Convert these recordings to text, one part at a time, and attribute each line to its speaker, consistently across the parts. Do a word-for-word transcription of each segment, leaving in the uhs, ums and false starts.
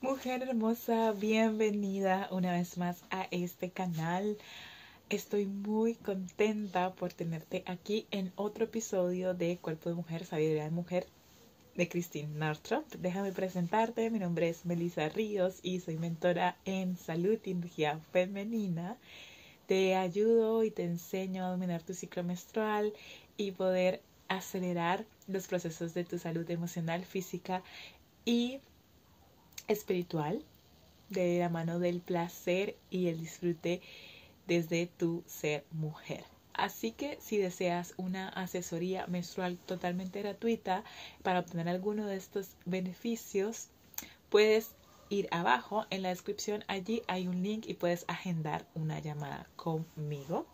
Speaker 1: Mujer hermosa, bienvenida una vez más a este canal. Estoy muy contenta por tenerte aquí en otro episodio de Cuerpo de Mujer, Sabiduría de Mujer de Christine Northrup. Déjame presentarte, mi nombre es Melissa Ríos y soy mentora en salud y energía femenina. Te ayudo y te enseño a dominar tu ciclo menstrual y poder acelerar los procesos de tu salud emocional, física y espiritual, de la mano del placer y el disfrute desde tu ser mujer. Así que si deseas una asesoría menstrual totalmente gratuita para obtener alguno de estos beneficios, puedes ir abajo en la descripción. Allí hay un link y puedes agendar una llamada conmigo.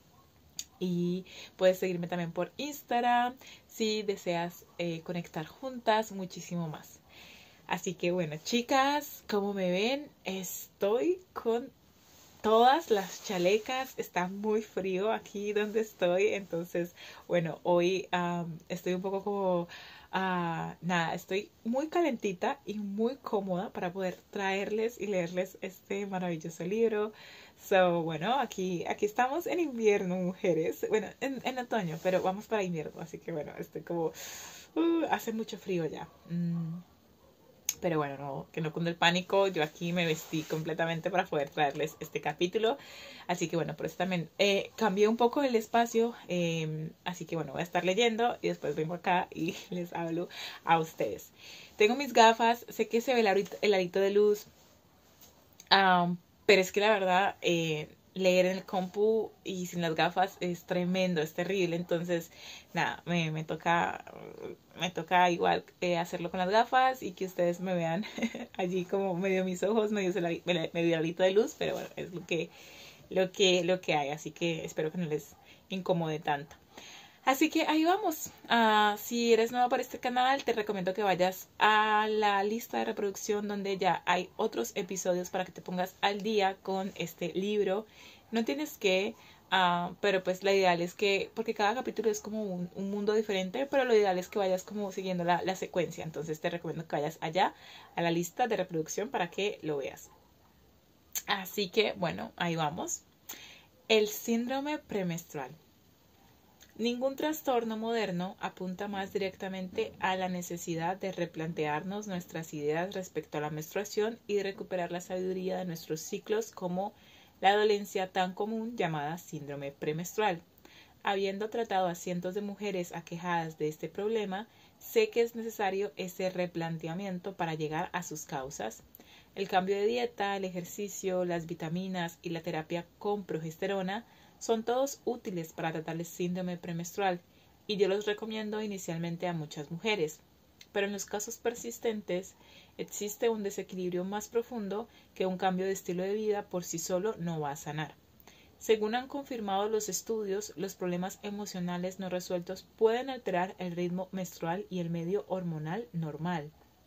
Speaker 1: Y puedes seguirme también por Instagram si deseas eh, conectar juntas, muchísimo más. Así que bueno, chicas, como me ven, estoy con todas las chalecas. Está muy frío aquí donde estoy. Entonces, bueno, hoy um, estoy un poco como... Uh, nada, estoy muy calentita y muy cómoda para poder traerles y leerles este maravilloso libro. So, bueno, aquí, aquí estamos en invierno, mujeres. Bueno, en, en otoño, pero vamos para invierno. Así que bueno, estoy como... Uh, hace mucho frío ya. Mm. Pero bueno, no, que no cunde el pánico. Yo aquí me vestí completamente para poder traerles este capítulo. Así que bueno, por eso también eh, cambié un poco el espacio. Eh, así que bueno, voy a estar leyendo y después vengo acá y les hablo a ustedes. Tengo mis gafas. Sé que se ve el arito, el arito de luz. Um, pero es que la verdad... Eh, leer en el compu y sin las gafas es tremendo, es terrible. Entonces, nada, me, me toca me toca igual eh, hacerlo con las gafas y que ustedes me vean allí como medio mis ojos, medio, medio alito de luz, pero bueno, es lo que, lo que, lo que hay. Así que espero que no les incomode tanto. Así que ahí vamos. Uh, si eres nueva para este canal, te recomiendo que vayas a la lista de reproducción donde ya hay otros episodios para que te pongas al día con este libro. No tienes que, uh, pero pues la ideal es que, porque cada capítulo es como un, un mundo diferente, pero lo ideal es que vayas como siguiendo la, la secuencia. Entonces te recomiendo que vayas allá a la lista de reproducción para que lo veas. Así que bueno, ahí vamos. El síndrome premenstrual. Ningún trastorno moderno apunta más directamente a la necesidad de replantearnos nuestras ideas respecto a la menstruación y de recuperar la sabiduría de nuestros ciclos como la dolencia tan común llamada síndrome premenstrual. Habiendo tratado a cientos de mujeres aquejadas de este problema, sé que es necesario ese replanteamiento para llegar a sus causas. El cambio de dieta, el ejercicio, las vitaminas y la terapia con progesterona son todos útiles para tratar el síndrome premenstrual y yo los recomiendo inicialmente a muchas mujeres. Pero en los casos persistentes existe un desequilibrio más profundo que un cambio de estilo de vida por sí solo no va a sanar. Según han confirmado los estudios, los problemas emocionales no resueltos pueden alterar el ritmo menstrual y el medio hormonal normal.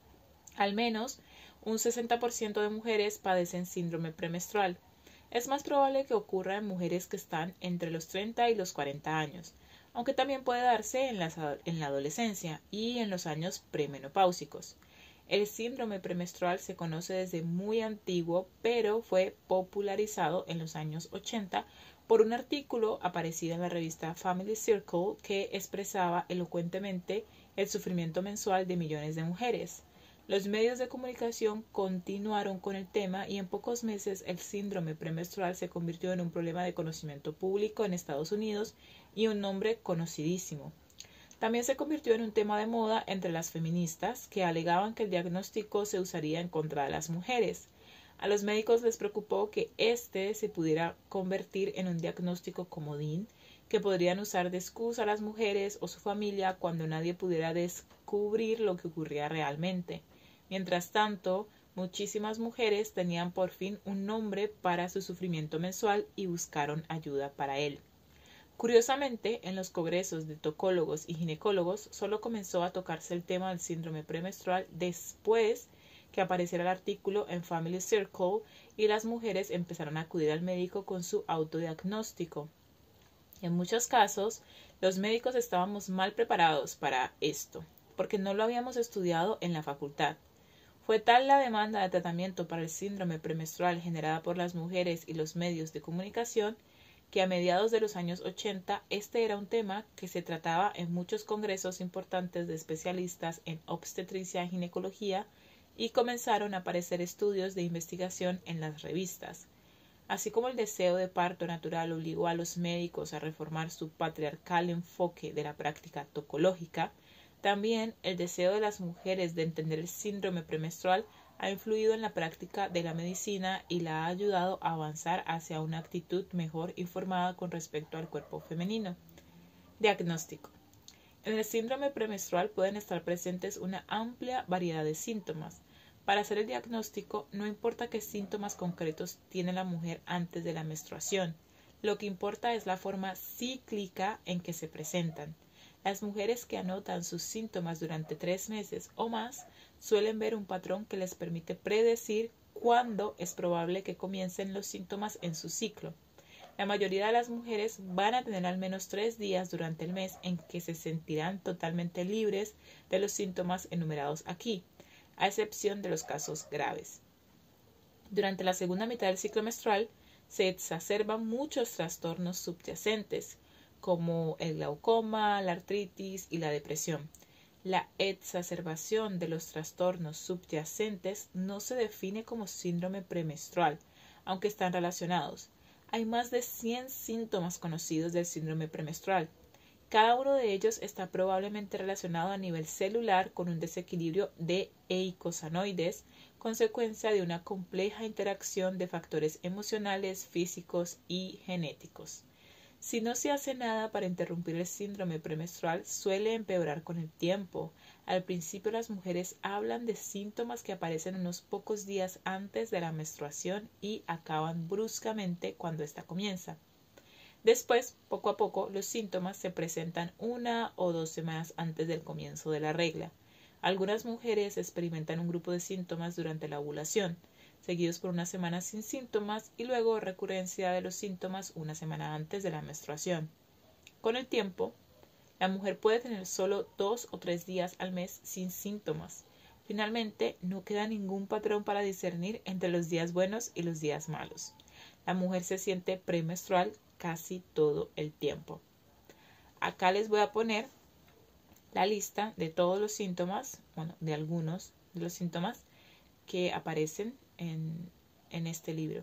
Speaker 1: Al menos un sesenta por ciento de mujeres padecen síndrome premenstrual. Es más probable que ocurra en mujeres que están entre los treinta y los cuarenta años, aunque también puede darse en, las, en la adolescencia y en los años premenopáusicos. El síndrome premenstrual se conoce desde muy antiguo, pero fue popularizado en los años ochenta por un artículo aparecido en la revista Family Circle que expresaba elocuentemente el sufrimiento mensual de millones de mujeres. Los medios de comunicación continuaron con el tema y en pocos meses el síndrome premenstrual se convirtió en un problema de conocimiento público en Estados Unidos y un nombre conocidísimo. También se convirtió en un tema de moda entre las feministas que alegaban que el diagnóstico se usaría en contra de las mujeres. A los médicos les preocupó que éste se pudiera convertir en un diagnóstico comodín que podrían usar de excusa a las mujeres o su familia cuando nadie pudiera descubrir lo que ocurría realmente. Mientras tanto, muchísimas mujeres tenían por fin un nombre para su sufrimiento mensual y buscaron ayuda para él. Curiosamente, en los congresos de tocólogos y ginecólogos solo comenzó a tocarse el tema del síndrome premenstrual después que apareciera el artículo en Family Circle y las mujeres empezaron a acudir al médico con su autodiagnóstico. En muchos casos, los médicos estábamos mal preparados para esto, porque no lo habíamos estudiado en la facultad. Fue tal la demanda de tratamiento para el síndrome premenstrual generada por las mujeres y los medios de comunicación que a mediados de los años ochenta este era un tema que se trataba en muchos congresos importantes de especialistas en obstetricia y ginecología y comenzaron a aparecer estudios de investigación en las revistas. Así como el deseo de parto natural obligó a los médicos a reformar su patriarcal enfoque de la práctica tocológica, también el deseo de las mujeres de entender el síndrome premenstrual ha influido en la práctica de la medicina y la ha ayudado a avanzar hacia una actitud mejor informada con respecto al cuerpo femenino. Diagnóstico. En el síndrome premenstrual pueden estar presentes una amplia variedad de síntomas. Para hacer el diagnóstico, no importa qué síntomas concretos tiene la mujer antes de la menstruación. Lo que importa es la forma cíclica en que se presentan. Las mujeres que anotan sus síntomas durante tres meses o más suelen ver un patrón que les permite predecir cuándo es probable que comiencen los síntomas en su ciclo. La mayoría de las mujeres van a tener al menos tres días durante el mes en que se sentirán totalmente libres de los síntomas enumerados aquí, a excepción de los casos graves. Durante la segunda mitad del ciclo menstrual se exacerban muchos trastornos subyacentes, como el glaucoma, la artritis y la depresión. La exacerbación de los trastornos subyacentes no se define como síndrome premenstrual, aunque están relacionados. Hay más de cien síntomas conocidos del síndrome premenstrual. Cada uno de ellos está probablemente relacionado a nivel celular con un desequilibrio de eicosanoides, consecuencia de una compleja interacción de factores emocionales, físicos y genéticos. Si no se hace nada para interrumpir el síndrome premenstrual, suele empeorar con el tiempo. Al principio las mujeres hablan de síntomas que aparecen unos pocos días antes de la menstruación y acaban bruscamente cuando ésta comienza. Después, poco a poco, los síntomas se presentan una o dos semanas antes del comienzo de la regla. Algunas mujeres experimentan un grupo de síntomas durante la ovulación, seguidos por una semana sin síntomas y luego recurrencia de los síntomas una semana antes de la menstruación. Con el tiempo, la mujer puede tener solo dos o tres días al mes sin síntomas. Finalmente, no queda ningún patrón para discernir entre los días buenos y los días malos. La mujer se siente premenstrual casi todo el tiempo. Acá les voy a poner la lista de todos los síntomas, bueno, de algunos de los síntomas que aparecen en, en este libro.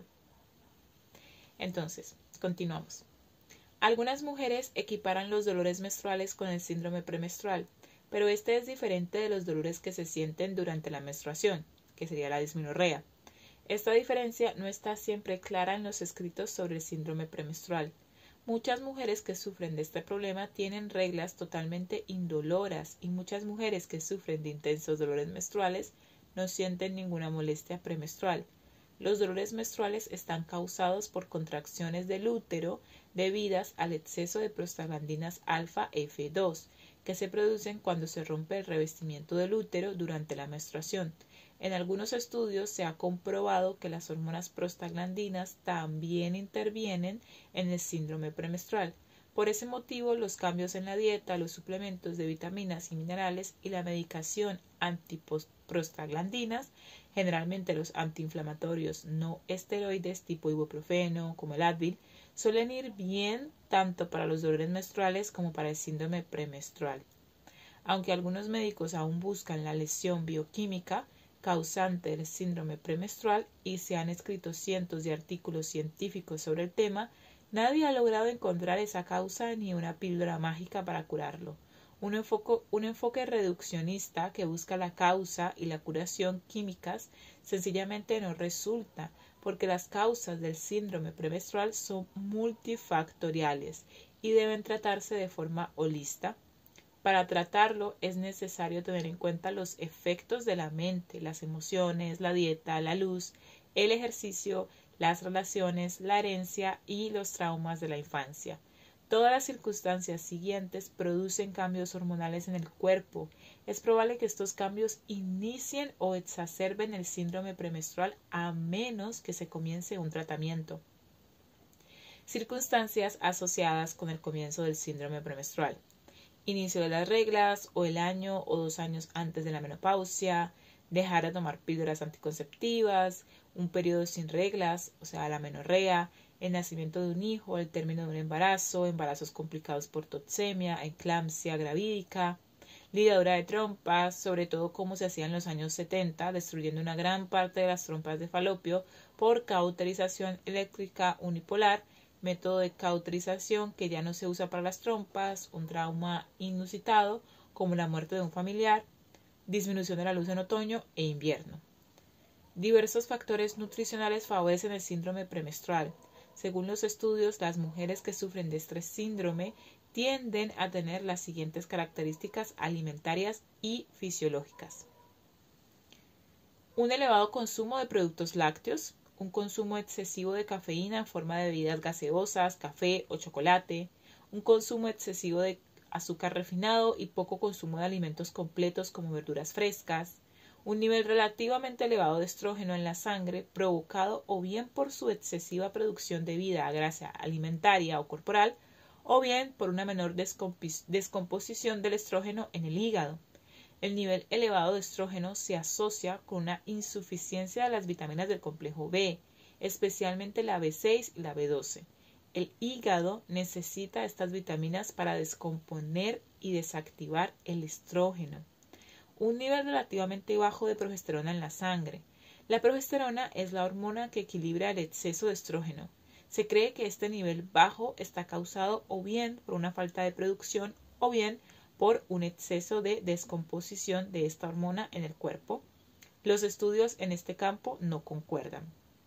Speaker 1: Entonces, continuamos. Algunas mujeres equiparan los dolores menstruales con el síndrome premenstrual, pero este es diferente de los dolores que se sienten durante la menstruación, que sería la dismenorrea. Esta diferencia no está siempre clara en los escritos sobre el síndrome premenstrual. Muchas mujeres que sufren de este problema tienen reglas totalmente indoloras y muchas mujeres que sufren de intensos dolores menstruales no sienten ninguna molestia premenstrual. Los dolores menstruales están causados por contracciones del útero debidas al exceso de prostaglandinas alfa F dos, que se producen cuando se rompe el revestimiento del útero durante la menstruación. En algunos estudios se ha comprobado que las hormonas prostaglandinas también intervienen en el síndrome premenstrual. Por ese motivo, los cambios en la dieta, los suplementos de vitaminas y minerales y la medicación antiprostaglandinas, generalmente los antiinflamatorios no esteroides tipo ibuprofeno como el Advil, suelen ir bien tanto para los dolores menstruales como para el síndrome premenstrual. Aunque algunos médicos aún buscan la lesión bioquímica causante del síndrome premenstrual y se han escrito cientos de artículos científicos sobre el tema, nadie ha logrado encontrar esa causa ni una píldora mágica para curarlo. Un enfoque, un enfoque reduccionista que busca la causa y la curación químicas sencillamente no resulta, porque las causas del síndrome premenstrual son multifactoriales y deben tratarse de forma holística. Para tratarlo es necesario tener en cuenta los efectos de la mente, las emociones, la dieta, la luz, el ejercicio, las relaciones, la herencia y los traumas de la infancia. Todas las circunstancias siguientes producen cambios hormonales en el cuerpo. Es probable que estos cambios inicien o exacerben el síndrome premenstrual a menos que se comience un tratamiento. Circunstancias asociadas con el comienzo del síndrome premenstrual: inicio de las reglas o el año o dos años antes de la menopausia, dejar de tomar píldoras anticonceptivas, un periodo sin reglas, o sea, la menorrea, el nacimiento de un hijo, el término de un embarazo, embarazos complicados por toxemia, eclampsia gravídica, ligadura de trompas, sobre todo como se hacía en los años setenta, destruyendo una gran parte de las trompas de falopio por cauterización eléctrica unipolar, método de cauterización que ya no se usa para las trompas, un trauma inusitado como la muerte de un familiar, disminución de la luz en otoño e invierno. Diversos factores nutricionales favorecen el síndrome premenstrual. Según los estudios, las mujeres que sufren de este síndrome tienden a tener las siguientes características alimentarias y fisiológicas. Un elevado consumo de productos lácteos, un consumo excesivo de cafeína en forma de bebidas gaseosas, café o chocolate, un consumo excesivo de azúcar refinado y poco consumo de alimentos completos como verduras frescas, un nivel relativamente elevado de estrógeno en la sangre provocado o bien por su excesiva producción debido a grasa alimentaria o corporal o bien por una menor descomposición del estrógeno en el hígado. El nivel elevado de estrógeno se asocia con una insuficiencia de las vitaminas del complejo B, especialmente la B seis y la B doce. El hígado necesita estas vitaminas para descomponer y desactivar el estrógeno. Un nivel relativamente bajo de progesterona en la sangre. La progesterona es la hormona que equilibra el exceso de estrógeno. Se cree que este nivel bajo está causado o bien por una falta de producción o bien por un exceso de descomposición de esta hormona en el cuerpo. Los estudios en este campo no concuerdan.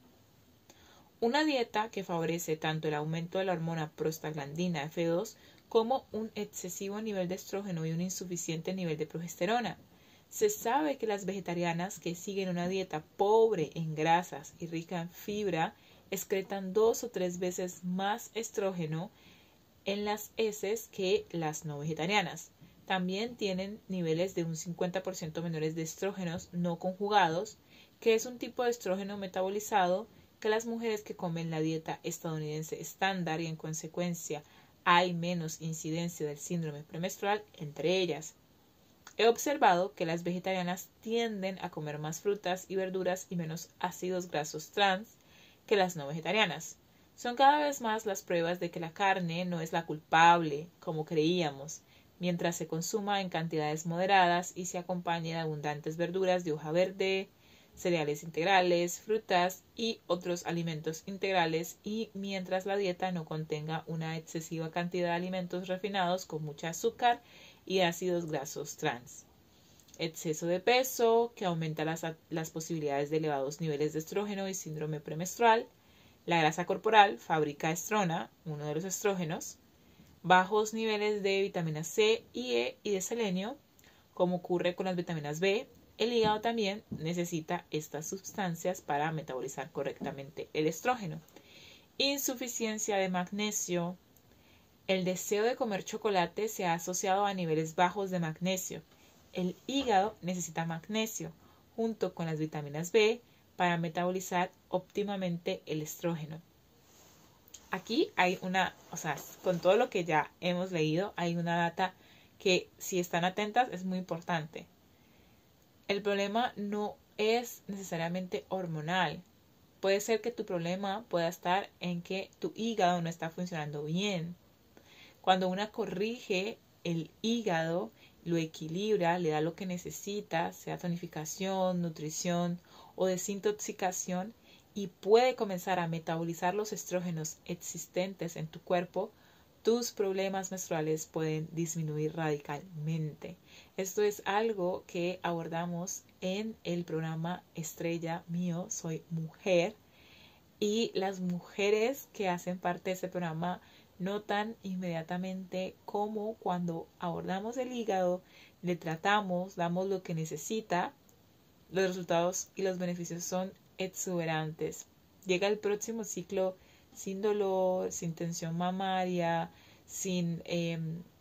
Speaker 1: Una dieta que favorece tanto el aumento de la hormona prostaglandina F dos como un excesivo nivel de estrógeno y un insuficiente nivel de progesterona. Se sabe que las vegetarianas que siguen una dieta pobre en grasas y rica en fibra excretan dos o tres veces más estrógeno en las heces que las no vegetarianas. También tienen niveles de un cincuenta por ciento menores de estrógenos no conjugados, que es un tipo de estrógeno metabolizado que las mujeres que comen la dieta estadounidense estándar y en consecuencia hay menos incidencia del síndrome premenstrual entre ellas. He observado que las vegetarianas tienden a comer más frutas y verduras y menos ácidos grasos trans que las no vegetarianas. Son cada vez más las pruebas de que la carne no es la culpable, como creíamos, mientras se consuma en cantidades moderadas y se acompañe de abundantes verduras de hoja verde, cereales integrales, frutas y otros alimentos integrales, y mientras la dieta no contenga una excesiva cantidad de alimentos refinados con mucha azúcar y ácidos grasos trans. Exceso de peso, que aumenta las, las posibilidades de elevados niveles de estrógeno y síndrome premenstrual. La grasa corporal fabrica estrona, uno de los estrógenos. Bajos niveles de vitamina C y E y de selenio, como ocurre con las vitaminas B. El hígado también necesita estas sustancias para metabolizar correctamente el estrógeno. Insuficiencia de magnesio. El deseo de comer chocolate se ha asociado a niveles bajos de magnesio. El hígado necesita magnesio junto con las vitaminas B para metabolizar óptimamente el estrógeno. Aquí hay una, o sea, con todo lo que ya hemos leído, hay una data que si están atentas es muy importante. El problema no es necesariamente hormonal. Puede ser que tu problema pueda estar en que tu hígado no está funcionando bien. Cuando una corrige el hígado, lo equilibra, le da lo que necesita, sea tonificación, nutrición o desintoxicación, y puede comenzar a metabolizar los estrógenos existentes en tu cuerpo, tus problemas menstruales pueden disminuir radicalmente. Esto es algo que abordamos en el programa estrella mío, Soy Mujer, y las mujeres que hacen parte de ese programa notan inmediatamente cómo cuando abordamos el hígado, le tratamos, damos lo que necesita, los resultados y los beneficios son exuberantes. Llega el próximo ciclo sin dolor, sin tensión mamaria, sin, eh,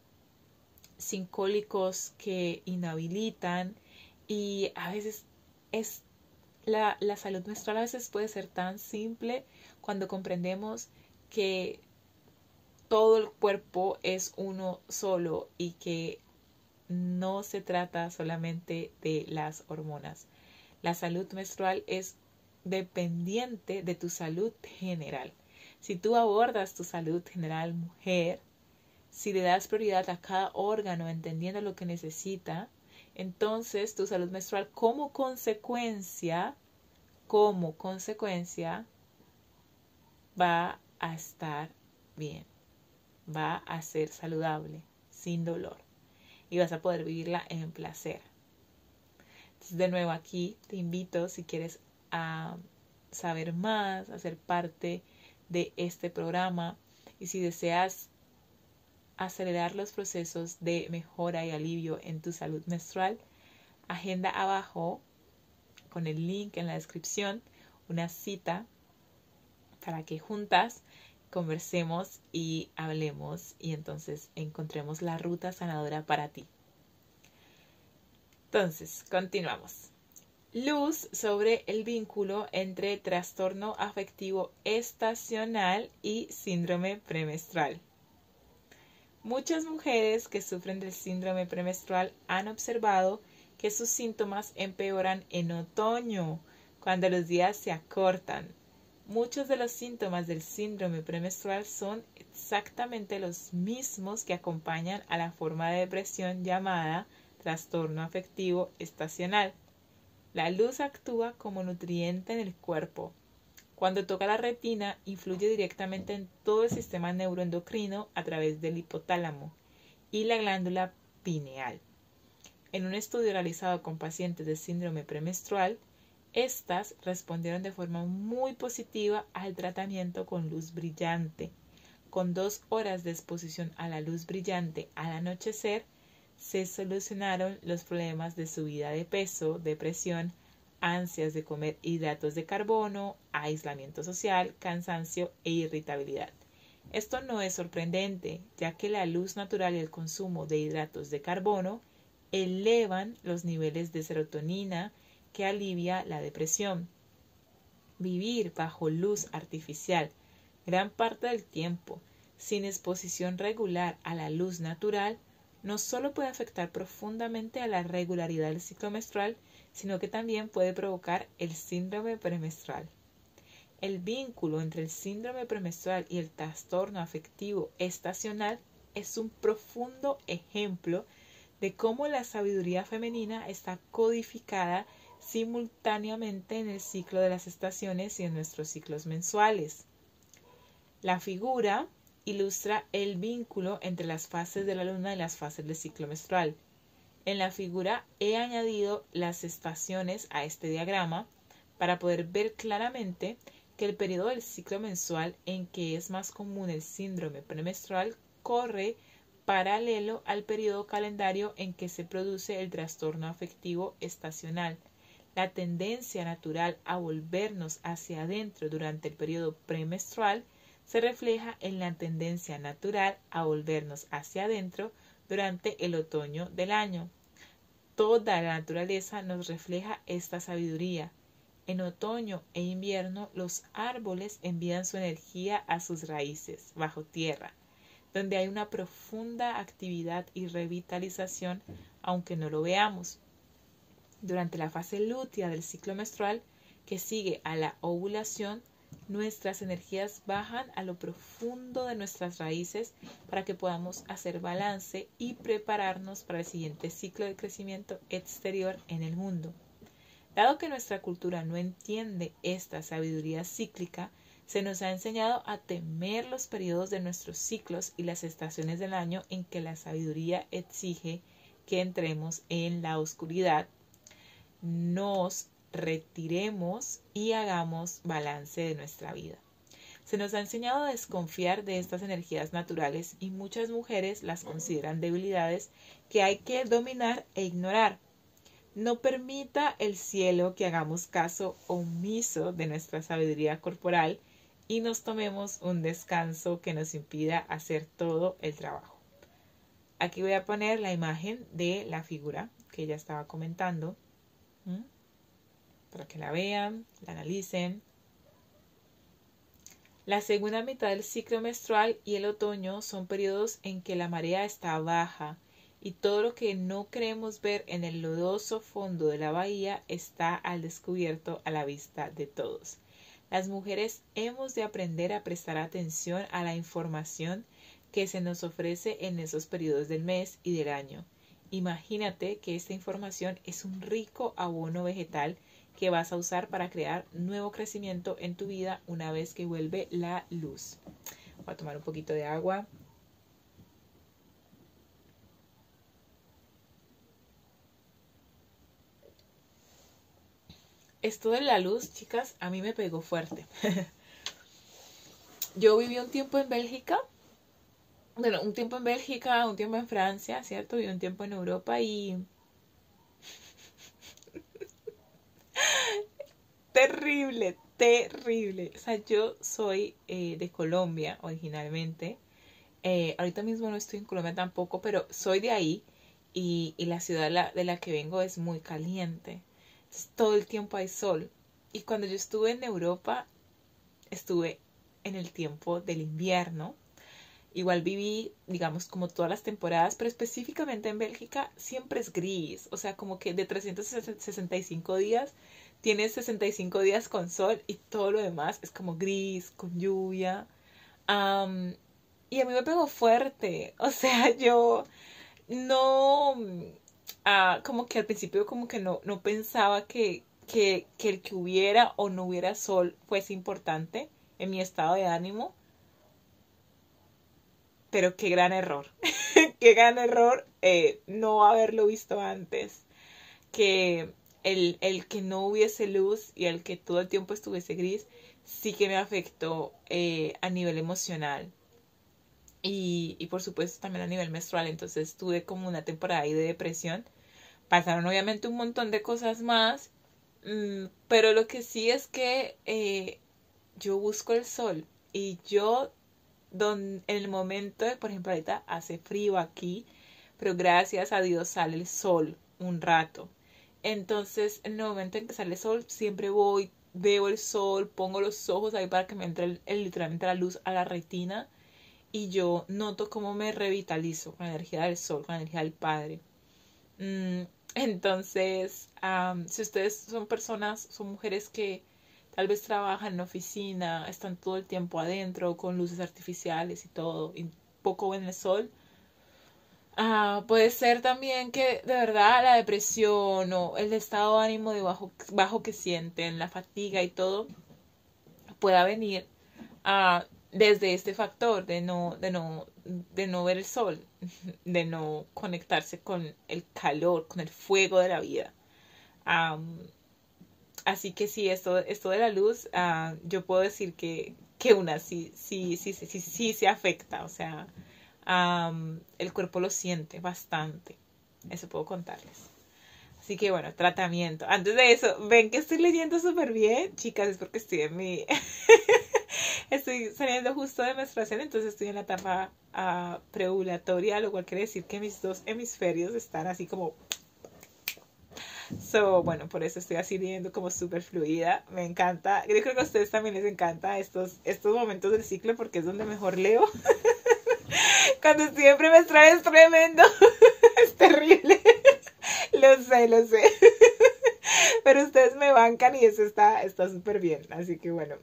Speaker 1: sin cólicos que inhabilitan, y a veces es la, la salud menstrual a veces puede ser tan simple cuando comprendemos que todo el cuerpo es uno solo y que no se trata solamente de las hormonas. La salud menstrual es dependiente de tu salud general. Si tú abordas tu salud general, mujer, si le das prioridad a cada órgano entendiendo lo que necesita, entonces tu salud menstrual como consecuencia, como consecuencia, va a estar bien, va a ser saludable, sin dolor, y vas a poder vivirla en placer. Entonces, de nuevo aquí te invito, si quieres a saber más, a ser parte de este programa, y si deseas acelerar los procesos de mejora y alivio en tu salud menstrual, agenda abajo con el link en la descripción una cita para que juntas conversemos y hablemos y entonces encontremos la ruta sanadora para ti. Entonces, continuamos. Luz sobre el vínculo entre trastorno afectivo estacional y síndrome premenstrual. Muchas mujeres que sufren del síndrome premenstrual han observado que sus síntomas empeoran en otoño, cuando los días se acortan. Muchos de los síntomas del síndrome premenstrual son exactamente los mismos que acompañan a la forma de depresión llamada trastorno afectivo estacional. La luz actúa como nutriente en el cuerpo. Cuando toca la retina, influye directamente en todo el sistema neuroendocrino a través del hipotálamo y la glándula pineal. En un estudio realizado con pacientes de síndrome premenstrual, estas respondieron de forma muy positiva al tratamiento con luz brillante. Con dos horas de exposición a la luz brillante al anochecer, se solucionaron los problemas de subida de peso, depresión, ansias de comer hidratos de carbono, aislamiento social, cansancio e irritabilidad. Esto no es sorprendente, ya que la luz natural y el consumo de hidratos de carbono elevan los niveles de serotonina que alivia la depresión. Vivir bajo luz artificial gran parte del tiempo sin exposición regular a la luz natural no solo puede afectar profundamente a la regularidad del ciclo menstrual, sino que también puede provocar el síndrome premenstrual. El vínculo entre el síndrome premenstrual y el trastorno afectivo estacional es un profundo ejemplo de cómo la sabiduría femenina está codificada simultáneamente en el ciclo de las estaciones y en nuestros ciclos mensuales. La figura ilustra el vínculo entre las fases de la luna y las fases del ciclo menstrual. En la figura he añadido las estaciones a este diagrama para poder ver claramente que el periodo del ciclo mensual en que es más común el síndrome premenstrual corre paralelo al periodo calendario en que se produce el trastorno afectivo estacional. La tendencia natural a volvernos hacia adentro durante el periodo premenstrual se refleja en la tendencia natural a volvernos hacia adentro durante el otoño del año. Toda la naturaleza nos refleja esta sabiduría. En otoño e invierno los árboles envían su energía a sus raíces, bajo tierra, donde hay una profunda actividad y revitalización, aunque no lo veamos. Durante la fase lútea del ciclo menstrual, que sigue a la ovulación, nuestras energías bajan a lo profundo de nuestras raíces para que podamos hacer balance y prepararnos para el siguiente ciclo de crecimiento exterior en el mundo. Dado que nuestra cultura no entiende esta sabiduría cíclica, se nos ha enseñado a temer los periodos de nuestros ciclos y las estaciones del año en que la sabiduría exige que entremos en la oscuridad, nos retiremos y hagamos balance de nuestra vida. Se nos ha enseñado a desconfiar de estas energías naturales y muchas mujeres las consideran debilidades que hay que dominar e ignorar. No permita el cielo que hagamos caso omiso de nuestra sabiduría corporal y nos tomemos un descanso que nos impida hacer todo el trabajo. Aquí voy a poner la imagen de la figura que ella estaba comentando, ¿Mm? para que la vean, la analicen. La segunda mitad del ciclo menstrual y el otoño son periodos en que la marea está baja y todo lo que no queremos ver en el lodoso fondo de la bahía está al descubierto a la vista de todos. Las mujeres hemos de aprender a prestar atención a la información que se nos ofrece en esos periodos del mes y del año. Imagínate que esta información es un rico abono vegetal que vas a usar para crear nuevo crecimiento en tu vida una vez que vuelve la luz. Voy a tomar un poquito de agua. Esto de la luz, chicas, a mí me pegó fuerte. Yo viví un tiempo en Bélgica. Bueno, un tiempo en Bélgica, un tiempo en Francia, ¿cierto? Y un tiempo en Europa y... terrible, terrible. O sea, yo soy eh, de Colombia originalmente. Eh, ahorita mismo no estoy en Colombia tampoco, pero soy de ahí. Y, y la ciudad de la, de la que vengo es muy caliente. Entonces, todo el tiempo hay sol. Y cuando yo estuve en Europa, estuve en el tiempo del invierno. Igual viví, digamos, como todas las temporadas, pero específicamente en Bélgica siempre es gris. O sea, como que de trescientos sesenta y cinco días, tienes sesenta y cinco días con sol y todo lo demás es como gris, con lluvia. Um, y a mí me pegó fuerte. O sea, yo no, uh, como que al principio como que no, no pensaba que, que, que el que hubiera o no hubiera sol fuese importante en mi estado de ánimo. Pero qué gran error, qué gran error eh, no haberlo visto antes, que el, el que no hubiese luz y el que todo el tiempo estuviese gris, sí que me afectó eh, a nivel emocional y, y por supuesto también a nivel menstrual. Entonces tuve como una temporada ahí de depresión. Pasaron obviamente un montón de cosas más, mmm, pero lo que sí es que eh, yo busco el sol y yo... Don, en el momento de, por ejemplo, ahorita hace frío aquí, pero gracias a Dios sale el sol un rato. Entonces, en el momento en que sale el sol, siempre voy, veo el sol, pongo los ojos ahí para que me entre el, el, literalmente la luz a la retina y yo noto cómo me revitalizo con la energía del sol, con la energía del Padre. Mm, entonces, um, si ustedes son personas, son mujeres que tal vez trabajan en oficina, están todo el tiempo adentro con luces artificiales y todo, y poco ven el sol. Ah, puede ser también que de verdad la depresión o el estado de ánimo de bajo, bajo que sienten, la fatiga y todo, pueda venir ah, desde este factor de no, de no, de no ver el sol, de no conectarse con el calor, con el fuego de la vida. Um, Así que sí, esto, esto de la luz, uh, yo puedo decir que, que una sí, sí, sí, sí, sí, sí se afecta. O sea, um, el cuerpo lo siente bastante. Eso puedo contarles. Así que bueno, tratamiento. Antes de eso, ven que estoy leyendo súper bien. Chicas, es porque estoy en mi... estoy saliendo justo de menstruación, entonces estoy en la etapa uh, preovulatoria, lo cual quiere decir que mis dos hemisferios están así como... So, bueno, por eso estoy así leyendo como súper fluida. Me encanta. Yo creo que a ustedes también les encanta estos, estos momentos del ciclo porque es donde mejor leo. Cuando siempre me trae es tremendo. Es terrible. Lo sé, lo sé. Pero ustedes me bancan y eso está está súper bien. Así que bueno.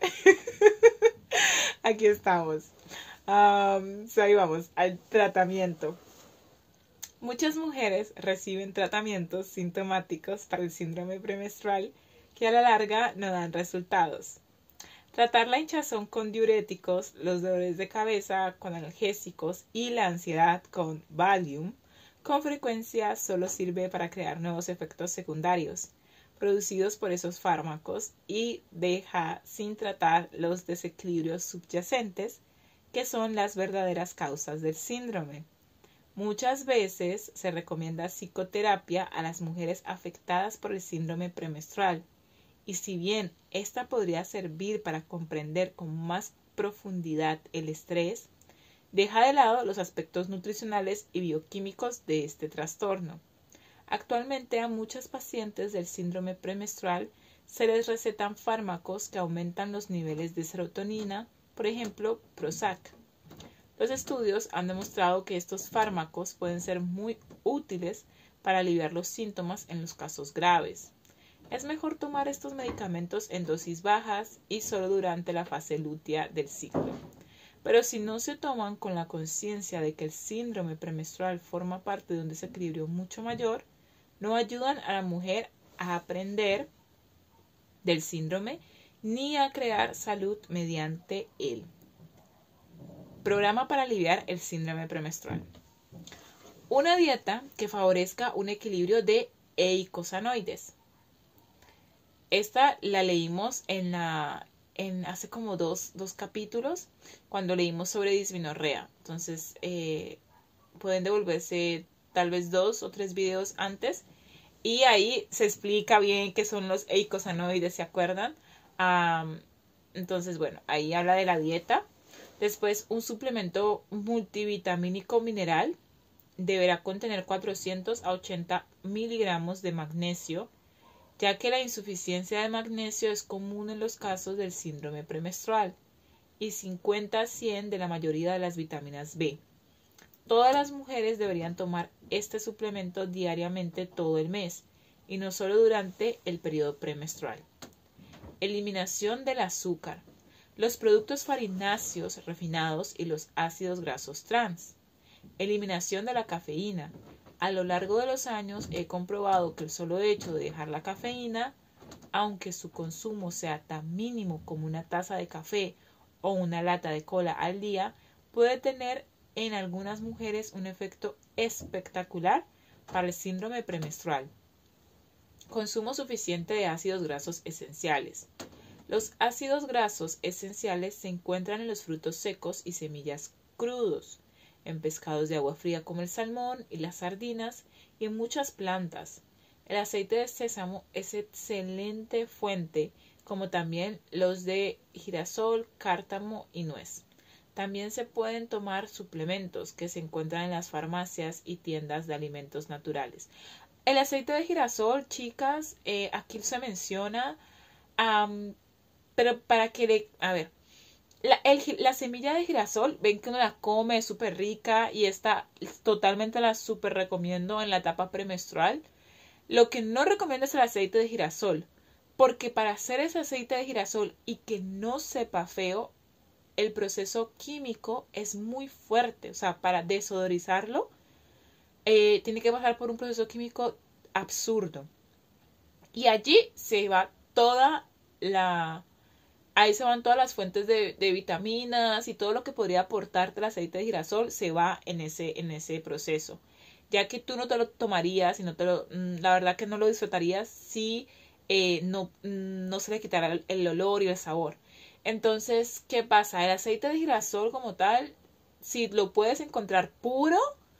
Speaker 1: Aquí estamos. Um, so ahí vamos, al tratamiento. Muchas mujeres reciben tratamientos sintomáticos para el síndrome premenstrual que a la larga no dan resultados. Tratar la hinchazón con diuréticos, los dolores de cabeza con analgésicos y la ansiedad con Valium con frecuencia solo sirve para crear nuevos efectos secundarios producidos por esos fármacos y deja sin tratar los desequilibrios subyacentes que son las verdaderas causas del síndrome. Muchas veces se recomienda psicoterapia a las mujeres afectadas por el síndrome premenstrual y si bien esta podría servir para comprender con más profundidad el estrés, deja de lado los aspectos nutricionales y bioquímicos de este trastorno. Actualmente a muchas pacientes del síndrome premenstrual se les recetan fármacos que aumentan los niveles de serotonina, por ejemplo, Prozac. Los estudios han demostrado que estos fármacos pueden ser muy útiles para aliviar los síntomas en los casos graves. Es mejor tomar estos medicamentos en dosis bajas y solo durante la fase lútea del ciclo. Pero si no se toman con la conciencia de que el síndrome premenstrual forma parte de un desequilibrio mucho mayor, no ayudan a la mujer a aprender del síndrome ni a crear salud mediante él. Programa para aliviar el síndrome premenstrual. Una dieta que favorezca un equilibrio de eicosanoides. Esta la leímos en la en hace como dos, dos capítulos cuando leímos sobre dismenorrea. Entonces eh, pueden devolverse tal vez dos o tres videos antes y ahí se explica bien qué son los eicosanoides, ¿se acuerdan? Um, entonces bueno, ahí habla de la dieta. Después, un suplemento multivitamínico mineral deberá contener cuatrocientos a ochenta miligramos de magnesio, ya que la insuficiencia de magnesio es común en los casos del síndrome premenstrual, y cincuenta a cien de la mayoría de las vitaminas B. Todas las mujeres deberían tomar este suplemento diariamente todo el mes, y no solo durante el periodo premenstrual. Eliminación del azúcar, los productos farináceos refinados y los ácidos grasos trans. Eliminación de la cafeína. A lo largo de los años he comprobado que el solo hecho de dejar la cafeína, aunque su consumo sea tan mínimo como una taza de café o una lata de cola al día, puede tener en algunas mujeres un efecto espectacular para el síndrome premenstrual. Consumo suficiente de ácidos grasos esenciales. Los ácidos grasos esenciales se encuentran en los frutos secos y semillas crudos, en pescados de agua fría como el salmón y las sardinas y en muchas plantas. El aceite de sésamo es excelente fuente, como también los de girasol, cártamo y nuez. También se pueden tomar suplementos que se encuentran en las farmacias y tiendas de alimentos naturales. El aceite de girasol, chicas, eh, aquí se menciona, um, pero para que le... A ver, la, el, la semilla de girasol, ven que uno la come, es súper rica y esta totalmente la súper recomiendo en la etapa premenstrual. Lo que no recomiendo es el aceite de girasol, porque para hacer ese aceite de girasol y que no sepa feo, el proceso químico es muy fuerte. O sea, para desodorizarlo, eh, tiene que pasar por un proceso químico absurdo. Y allí se va toda la... Ahí se van todas las fuentes de, de vitaminas y todo lo que podría aportarte el aceite de girasol se va en ese, en ese proceso. Ya que tú no te lo tomarías y no te lo, la verdad que no lo disfrutarías si eh, no, no se le quitara el, el olor y el sabor. Entonces, ¿qué pasa? El aceite de girasol como tal, si lo puedes encontrar puro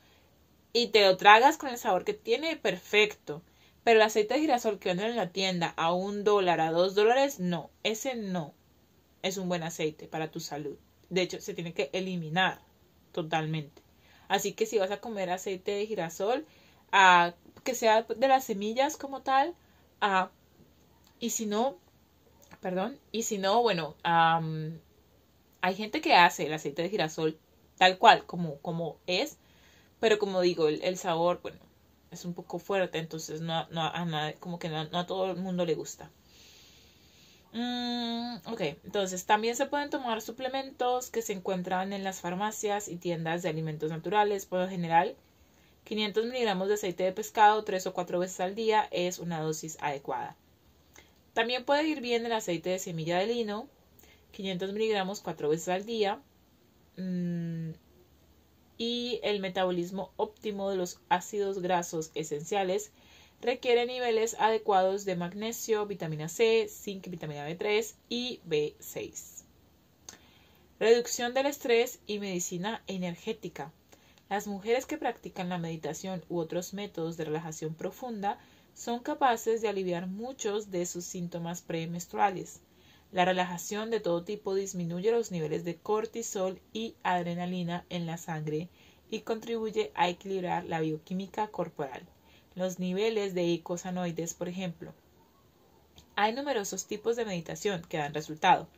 Speaker 1: y te lo tragas con el sabor que tiene, perfecto. Pero el aceite de girasol que venden en la tienda a un dólar, a dos dólares, no, ese no es un buen aceite para tu salud. De hecho, se tiene que eliminar totalmente. Así que si vas a comer aceite de girasol, uh, que sea de las semillas como tal, uh, y si no, perdón, y si no, bueno, um, hay gente que hace el aceite de girasol tal cual, como, como es, pero como digo, el, el sabor, bueno, es un poco fuerte, entonces no, no a nada, como que no, no a todo el mundo le gusta. Mm, ok, entonces también se pueden tomar suplementos que se encuentran en las farmacias y tiendas de alimentos naturales. Por lo general, quinientos miligramos de aceite de pescado tres o cuatro veces al día es una dosis adecuada. También puede ir bien el aceite de semilla de lino, quinientos miligramos cuatro veces al día. Mm, y el metabolismo óptimo de los ácidos grasos esenciales requiere niveles adecuados de magnesio, vitamina C, zinc, vitamina B tres y B seis. Reducción del estrés y medicina energética. Las mujeres que practican la meditación u otros métodos de relajación profunda son capaces de aliviar muchos de sus síntomas premenstruales. La relajación de todo tipo disminuye los niveles de cortisol y adrenalina en la sangre y contribuye a equilibrar la bioquímica corporal. Los niveles de eicosanoides, por ejemplo. Hay numerosos tipos de meditación que dan resultado.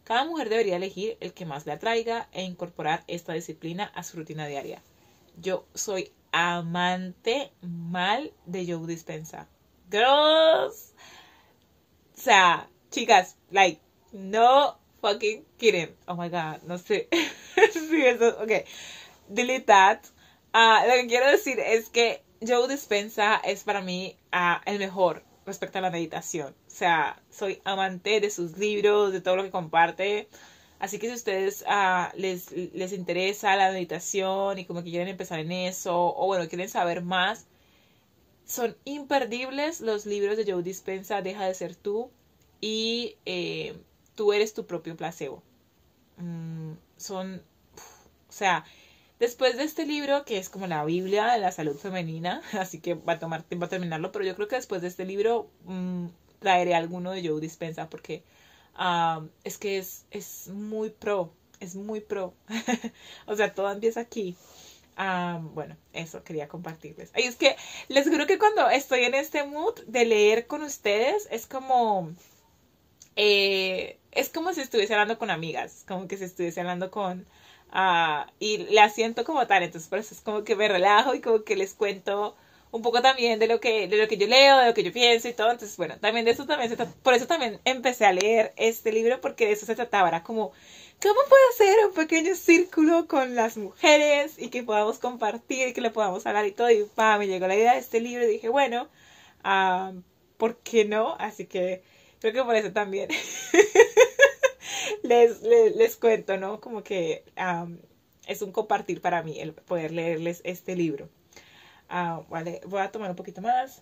Speaker 1: Cada mujer debería elegir el que más le atraiga e incorporar esta disciplina a su rutina diaria. Yo soy amante mal de Joe Dispenza. Girls. O sea, chicas, like, no fucking kidding. Oh my god, no sé. Sí, eso, ok. Delete that. Uh, lo que quiero decir es que Joe Dispenza es para mí uh, el mejor respecto a la meditación. O sea, soy amante de sus libros, de todo lo que comparte. Así que si a ustedes uh, les, les interesa la meditación y como que quieren empezar en eso, o bueno, quieren saber más, son imperdibles los libros de Joe Dispenza, Deja de ser tú y eh, Tú eres tu propio placebo. Mm, son, o sea, después de este libro, que es como la Biblia de la salud femenina, así que va a tomar tiempo a terminarlo, pero yo creo que después de este libro mmm, traeré alguno de Joe Dispenza porque um, es que es, es muy pro, es muy pro. O sea, todo empieza aquí. Um, bueno, eso quería compartirles. Y es que les juro que cuando estoy en este mood de leer con ustedes, es como... Eh, es como si estuviese hablando con amigas, como que si estuviese hablando con... Uh, y la siento como tal, entonces por eso es como que me relajo y como que les cuento un poco también de lo que de lo que yo leo, de lo que yo pienso y todo. Entonces, bueno, también de eso también se trata, por eso también empecé a leer este libro, porque de eso se trataba, era como ¿cómo puedo hacer un pequeño círculo con las mujeres y que podamos compartir, que le podamos hablar y todo? Y pa, me llegó la idea de este libro y dije, bueno, uh, ¿por qué no? Así que creo que por eso también les, les, les cuento, ¿no? Como que um, es un compartir para mí el poder leerles este libro. Uh, vale, voy a tomar un poquito más.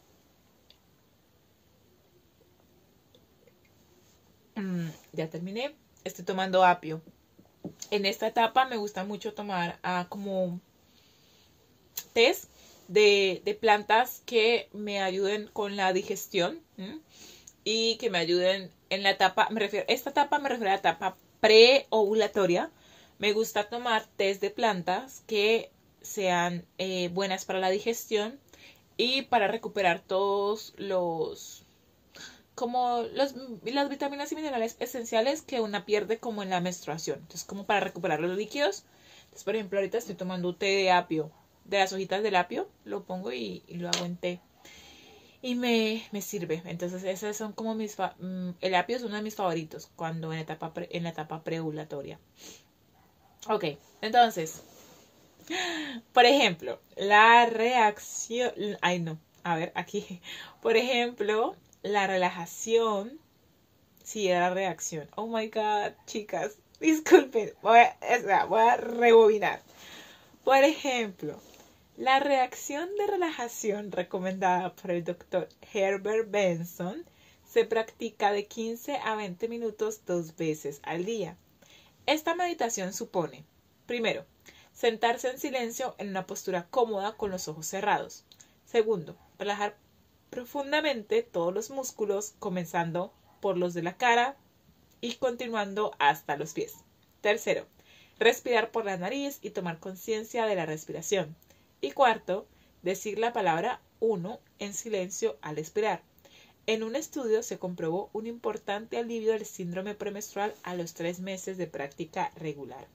Speaker 1: Mm, ya terminé. Estoy tomando apio. En esta etapa me gusta mucho tomar uh, como tés de, de plantas que me ayuden con la digestión. ¿Mm? Y que me ayuden en la etapa, me refiero, esta etapa me refiero a la etapa preovulatoria. Me gusta tomar tés de plantas que sean eh, buenas para la digestión y para recuperar todos los, como los, las vitaminas y minerales esenciales que una pierde como en la menstruación. Entonces, como para recuperar los líquidos. Entonces, por ejemplo, ahorita estoy tomando té de apio, de las hojitas del apio, lo pongo y, y lo hago en té. Y me, me sirve. Entonces, esos son como mis... El apio es uno de mis favoritos cuando en, etapa pre, en la etapa preovulatoria. Ok, entonces, por ejemplo, la reacción... Ay, no. A ver, aquí. Por ejemplo, la relajación. Sí, era la reacción. Oh my God, chicas. Disculpen. Voy a, o sea, voy a rebobinar. Por ejemplo... La reacción de relajación recomendada por el doctor Herbert Benson se practica de quince a veinte minutos dos veces al día. Esta meditación supone, primero, sentarse en silencio en una postura cómoda con los ojos cerrados. Segundo, relajar profundamente todos los músculos, comenzando por los de la cara y continuando hasta los pies. Tercero, respirar por la nariz y tomar conciencia de la respiración. Y cuarto, decir la palabra uno en silencio al expirar. En un estudio se comprobó un importante alivio del síndrome premenstrual a los tres meses de práctica regular.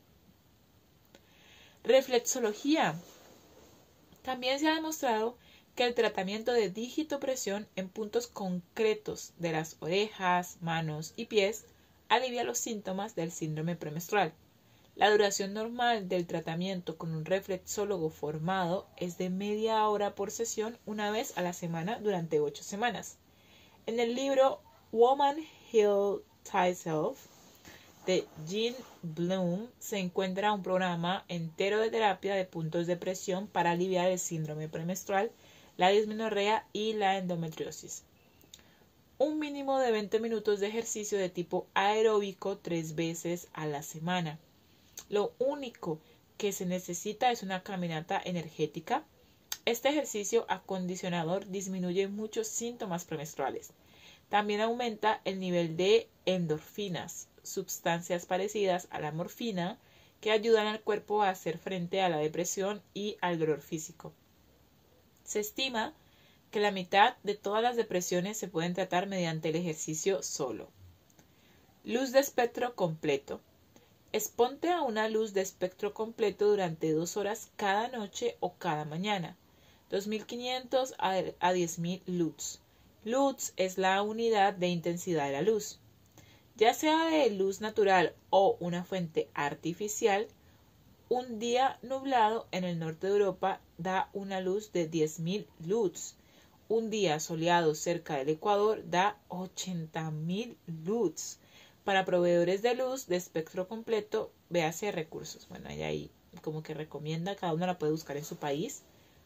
Speaker 1: Reflexología. También se ha demostrado que el tratamiento de digitopresión en puntos concretos de las orejas, manos y pies alivia los síntomas del síndrome premenstrual. La duración normal del tratamiento con un reflexólogo formado es de media hora por sesión una vez a la semana durante ocho semanas. En el libro Woman Heal Thyself de Jean Bloom se encuentra un programa entero de terapia de puntos de presión para aliviar el síndrome premenstrual, la dismenorrea y la endometriosis. Un mínimo de veinte minutos de ejercicio de tipo aeróbico tres veces a la semana. Lo único que se necesita es una caminata energética. Este ejercicio acondicionador disminuye muchos síntomas premenstruales. También aumenta el nivel de endorfinas, sustancias parecidas a la morfina, que ayudan al cuerpo a hacer frente a la depresión y al dolor físico. Se estima que la mitad de todas las depresiones se pueden tratar mediante el ejercicio solo. Luz de espectro completo. Exponte a una luz de espectro completo durante dos horas cada noche o cada mañana. dos mil quinientos a diez mil lux. Lux es la unidad de intensidad de la luz. Ya sea de luz natural o una fuente artificial, un día nublado en el norte de Europa da una luz de diez mil lux. Un día soleado cerca del Ecuador da ochenta mil lux. Para proveedores de luz de espectro completo, véase recursos. Bueno, ella ahí como que recomienda, cada uno la puede buscar en su país.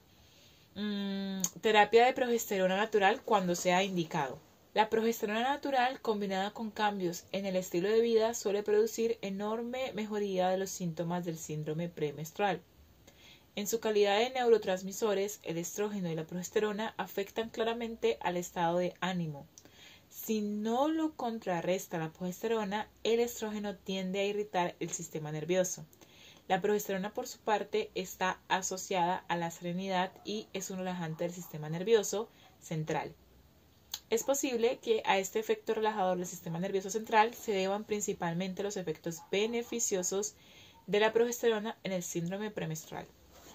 Speaker 1: Mm, terapia de progesterona natural cuando sea indicado. La progesterona natural combinada con cambios en el estilo de vida suele producir enorme mejoría de los síntomas del síndrome premenstrual. En su calidad de neurotransmisores, el estrógeno y la progesterona afectan claramente al estado de ánimo. Si no lo contrarresta la progesterona, el estrógeno tiende a irritar el sistema nervioso. La progesterona, por su parte, está asociada a la serenidad y es un relajante del sistema nervioso central. Es posible que a este efecto relajador del sistema nervioso central se deban principalmente los efectos beneficiosos de la progesterona en el síndrome premenstrual.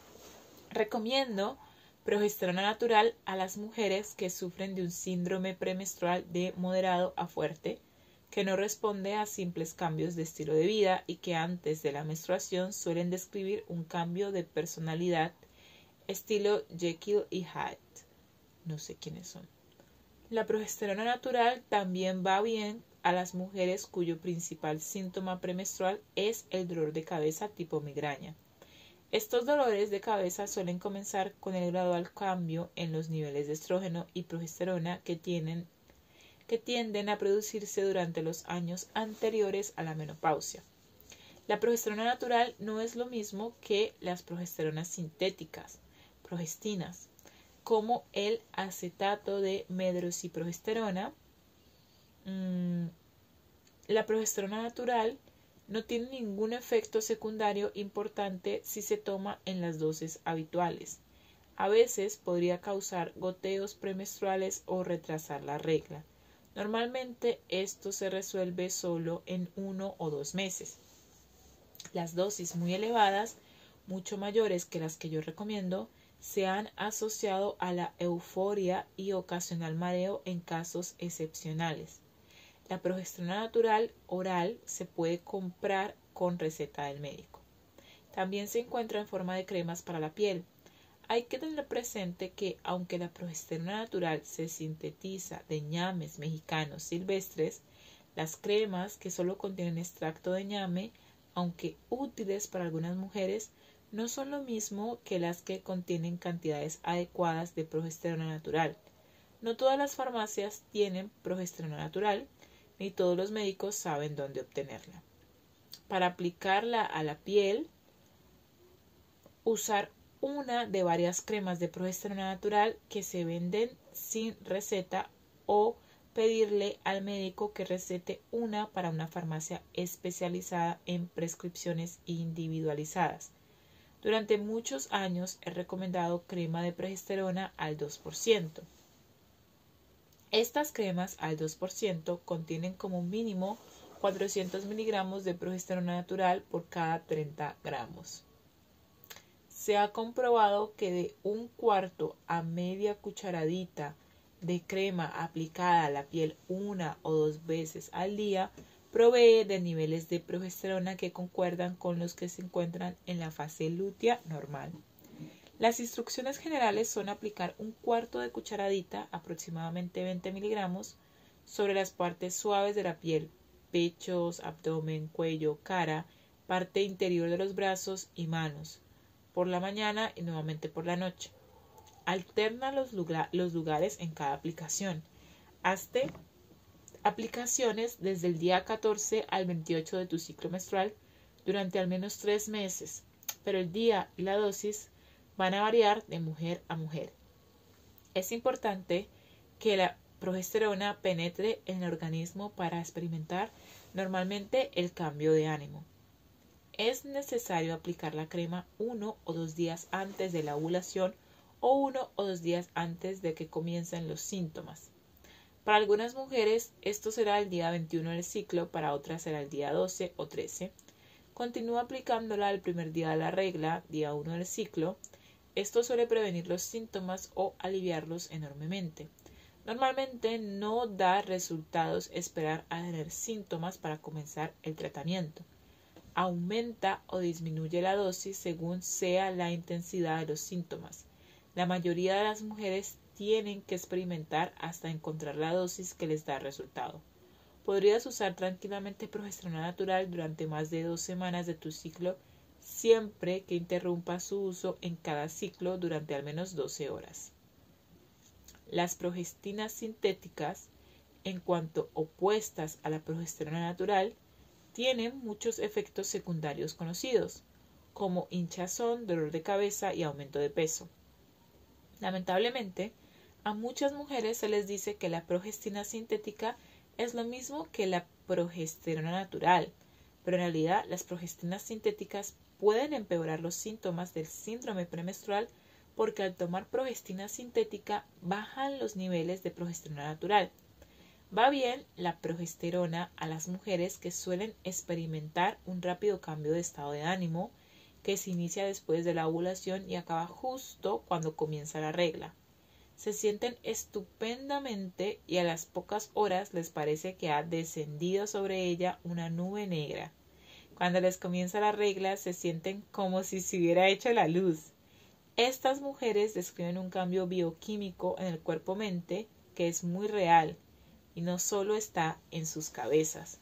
Speaker 1: Recomiendo progesterona natural a las mujeres que sufren de un síndrome premenstrual de moderado a fuerte, que no responde a simples cambios de estilo de vida y que antes de la menstruación suelen describir un cambio de personalidad estilo Jekyll y Hyde. No sé quiénes son. La progesterona natural también va bien a las mujeres cuyo principal síntoma premenstrual es el dolor de cabeza tipo migraña. Estos dolores de cabeza suelen comenzar con el gradual cambio en los niveles de estrógeno y progesterona que, tienen, que tienden a producirse durante los años anteriores a la menopausia. La progesterona natural no es lo mismo que las progesteronas sintéticas, progestinas, como el acetato de medroxiprogesterona. Mm, la progesterona natural no tiene ningún efecto secundario importante si se toma en las dosis habituales. A veces podría causar goteos premenstruales o retrasar la regla. Normalmente esto se resuelve solo en uno o dos meses. Las dosis muy elevadas, mucho mayores que las que yo recomiendo, se han asociado a la euforia y ocasional mareo en casos excepcionales. La progesterona natural oral se puede comprar con receta del médico. También se encuentra en forma de cremas para la piel. Hay que tener presente que aunque la progesterona natural se sintetiza de ñames mexicanos silvestres, las cremas que solo contienen extracto de ñame, aunque útiles para algunas mujeres, no son lo mismo que las que contienen cantidades adecuadas de progesterona natural. No todas las farmacias tienen progesterona natural, ni todos los médicos saben dónde obtenerla. Para aplicarla a la piel, usar una de varias cremas de progesterona natural que se venden sin receta o pedirle al médico que recete una para una farmacia especializada en prescripciones individualizadas. Durante muchos años he recomendado crema de progesterona al dos por ciento. Estas cremas al dos por ciento contienen como mínimo cuatrocientos miligramos de progesterona natural por cada treinta gramos. Se ha comprobado que de un cuarto a media cucharadita de crema aplicada a la piel una o dos veces al día provee de niveles de progesterona que concuerdan con los que se encuentran en la fase lútea normal. Las instrucciones generales son aplicar un cuarto de cucharadita, aproximadamente veinte miligramos, sobre las partes suaves de la piel, pechos, abdomen, cuello, cara, parte interior de los brazos y manos, por la mañana y nuevamente por la noche. Alterna los, lugar, los lugares en cada aplicación. Hazte aplicaciones desde el día catorce al veintiocho de tu ciclo menstrual durante al menos tres meses, pero el día y la dosis van a variar de mujer a mujer. Es importante que la progesterona penetre en el organismo para experimentar normalmente el cambio de ánimo. Es necesario aplicar la crema uno o dos días antes de la ovulación o uno o dos días antes de que comiencen los síntomas. Para algunas mujeres esto será el día veintiuno del ciclo, para otras será el día doce o trece. Continúa aplicándola el primer día de la regla, día uno del ciclo. Esto suele prevenir los síntomas o aliviarlos enormemente. Normalmente no da resultados esperar a tener síntomas para comenzar el tratamiento. Aumenta o disminuye la dosis según sea la intensidad de los síntomas. La mayoría de las mujeres tienen que experimentar hasta encontrar la dosis que les da resultado. Podrías usar tranquilamente progesterona natural durante más de dos semanas de tu ciclo, siempre que interrumpas su uso en cada ciclo durante al menos doce horas. Las progestinas sintéticas, en cuanto opuestas a la progesterona natural, tienen muchos efectos secundarios conocidos, como hinchazón, dolor de cabeza y aumento de peso. Lamentablemente, a muchas mujeres se les dice que la progestina sintética es lo mismo que la progesterona natural, pero en realidad las progestinas sintéticas pueden empeorar los síntomas del síndrome premenstrual porque al tomar progestina sintética bajan los niveles de progesterona natural. Va bien la progesterona a las mujeres que suelen experimentar un rápido cambio de estado de ánimo que se inicia después de la ovulación y acaba justo cuando comienza la regla. Se sienten estupendamente y a las pocas horas les parece que ha descendido sobre ella una nube negra. Cuando les comienza la regla se sienten como si se hubiera hecho la luz. Estas mujeres describen un cambio bioquímico en el cuerpo-mente que es muy real y no solo está en sus cabezas.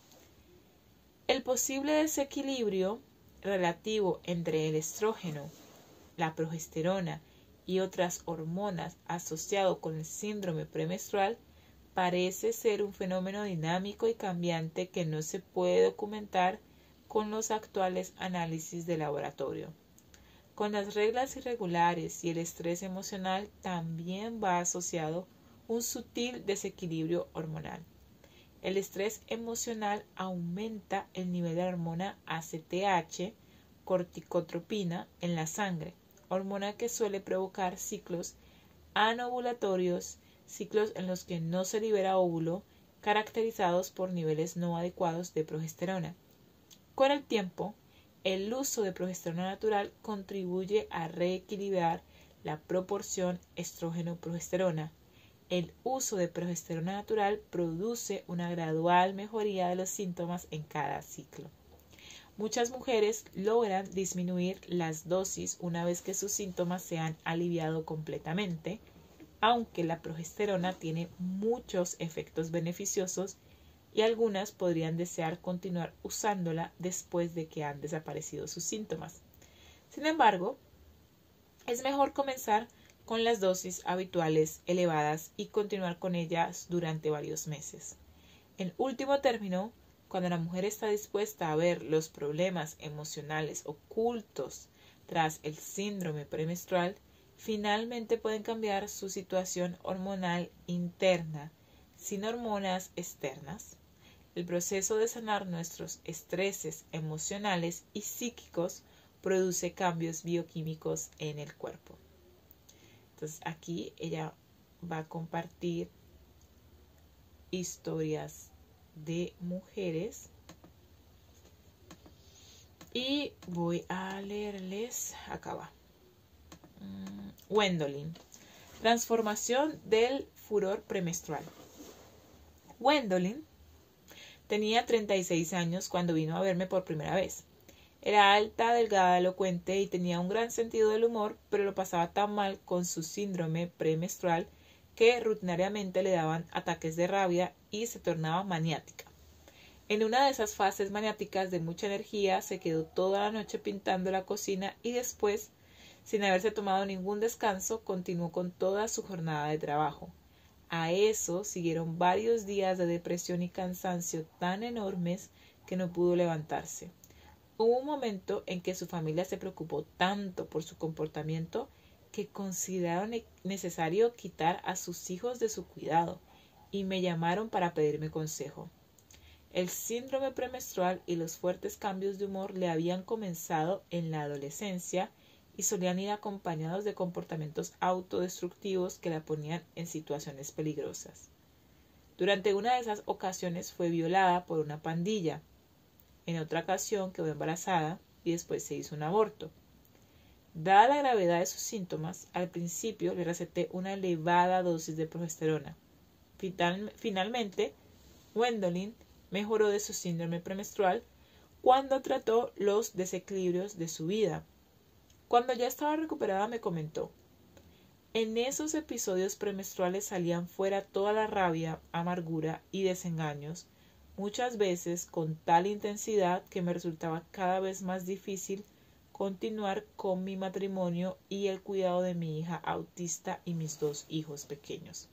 Speaker 1: El posible desequilibrio relativo entre el estrógeno, la progesterona y otras hormonas asociado con el síndrome premenstrual parece ser un fenómeno dinámico y cambiante que no se puede documentar con los actuales análisis de laboratorio. Con las reglas irregulares y el estrés emocional también va asociado un sutil desequilibrio hormonal. El estrés emocional aumenta el nivel de la hormona A C T H, corticotropina, en la sangre, hormona que suele provocar ciclos anovulatorios, ciclos en los que no se libera óvulo, caracterizados por niveles no adecuados de progesterona. Con el tiempo, el uso de progesterona natural contribuye a reequilibrar la proporción estrógeno-progesterona. El uso de progesterona natural produce una gradual mejoría de los síntomas en cada ciclo. Muchas mujeres logran disminuir las dosis una vez que sus síntomas se han aliviado completamente, aunque la progesterona tiene muchos efectos beneficiosos y algunas podrían desear continuar usándola después de que han desaparecido sus síntomas. Sin embargo, es mejor comenzar con las dosis habituales elevadas y continuar con ellas durante varios meses. En último término, cuando la mujer está dispuesta a ver los problemas emocionales ocultos tras el síndrome premenstrual, finalmente pueden cambiar su situación hormonal interna, sin hormonas externas. El proceso de sanar nuestros estreses emocionales y psíquicos produce cambios bioquímicos en el cuerpo. Entonces aquí ella va a compartir historias de mujeres y voy a leerles, acá va. Mm, Gwendolyn, transformación del furor premenstrual. Gwendolyn tenía treinta y seis años cuando vino a verme por primera vez. Era alta, delgada, elocuente y tenía un gran sentido del humor, pero lo pasaba tan mal con su síndrome premenstrual que rutinariamente le daban ataques de rabia y se tornaba maniática. En una de esas fases maniáticas de mucha energía se quedó toda la noche pintando la cocina y después, sin haberse tomado ningún descanso, continuó con toda su jornada de trabajo. A eso siguieron varios días de depresión y cansancio tan enormes que no pudo levantarse. Hubo un momento en que su familia se preocupó tanto por su comportamiento que consideraron necesario quitar a sus hijos de su cuidado y me llamaron para pedirme consejo. El síndrome premenstrual y los fuertes cambios de humor le habían comenzado en la adolescencia y solían ir acompañados de comportamientos autodestructivos que la ponían en situaciones peligrosas. Durante una de esas ocasiones fue violada por una pandilla. En otra ocasión quedó embarazada y después se hizo un aborto. Dada la gravedad de sus síntomas, al principio le receté una elevada dosis de progesterona. Final, finalmente, Gwendolyn mejoró de su síndrome premenstrual cuando trató los desequilibrios de su vida. Cuando ya estaba recuperada me comentó: en esos episodios premenstruales salían fuera toda la rabia, amargura y desengaños, muchas veces con tal intensidad que me resultaba cada vez más difícil continuar con mi matrimonio y el cuidado de mi hija autista y mis dos hijos pequeños.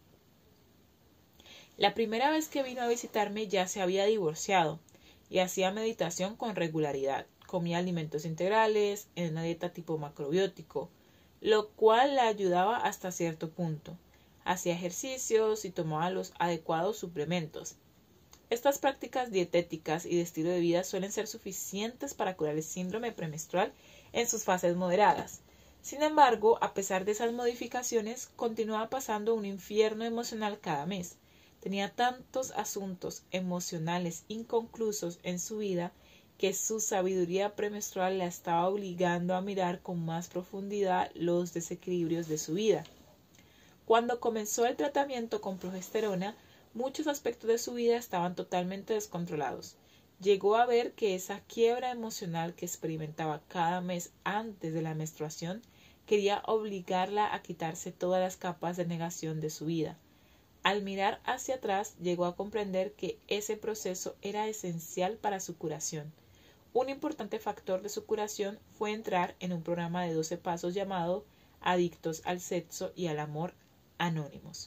Speaker 1: La primera vez que vino a visitarme ya se había divorciado y hacía meditación con regularidad. Comía alimentos integrales en una dieta tipo macrobiótico, lo cual la ayudaba hasta cierto punto. Hacía ejercicios y tomaba los adecuados suplementos. Estas prácticas dietéticas y de estilo de vida suelen ser suficientes para curar el síndrome premenstrual en sus fases moderadas. Sin embargo, a pesar de esas modificaciones, continuaba pasando un infierno emocional cada mes. Tenía tantos asuntos emocionales inconclusos en su vida que su sabiduría premenstrual la estaba obligando a mirar con más profundidad los desequilibrios de su vida. Cuando comenzó el tratamiento con progesterona, muchos aspectos de su vida estaban totalmente descontrolados. Llegó a ver que esa quiebra emocional que experimentaba cada mes antes de la menstruación quería obligarla a quitarse todas las capas de negación de su vida. Al mirar hacia atrás, llegó a comprender que ese proceso era esencial para su curación. Un importante factor de su curación fue entrar en un programa de doce pasos llamado Adictos al Sexo y al Amor Anónimos.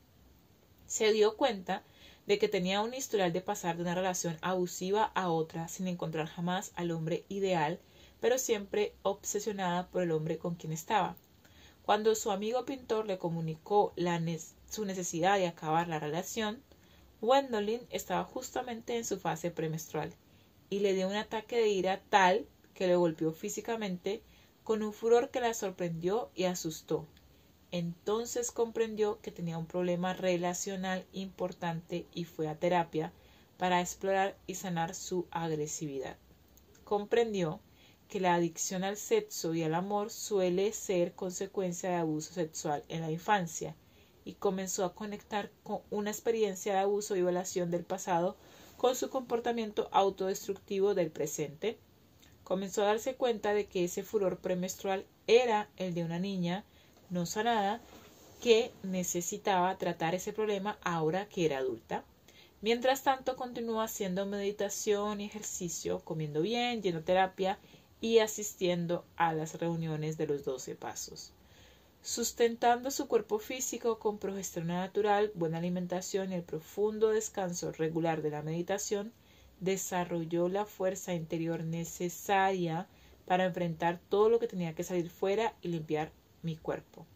Speaker 1: Se dio cuenta de que tenía un historial de pasar de una relación abusiva a otra sin encontrar jamás al hombre ideal, pero siempre obsesionada por el hombre con quien estaba. Cuando su amigo pintor le comunicó la ne- su necesidad de acabar la relación, Gwendolyn estaba justamente en su fase premenstrual y le dio un ataque de ira tal que le golpeó físicamente con un furor que la sorprendió y asustó. Entonces comprendió que tenía un problema relacional importante y fue a terapia para explorar y sanar su agresividad. Comprendió que la adicción al sexo y al amor suele ser consecuencia de abuso sexual en la infancia y comenzó a conectar con una experiencia de abuso y violación del pasado con su comportamiento autodestructivo del presente. Comenzó a darse cuenta de que ese furor premenstrual era el de una niña no sanada que necesitaba tratar ese problema ahora que era adulta. Mientras tanto, continuó haciendo meditación y ejercicio, comiendo bien, yendo a terapia y asistiendo a las reuniones de los doce pasos. Sustentando su cuerpo físico con progesterona natural, buena alimentación y el profundo descanso regular de la meditación, desarrolló la fuerza interior necesaria para enfrentar todo lo que tenía que salir fuera y limpiar mi cuerpo.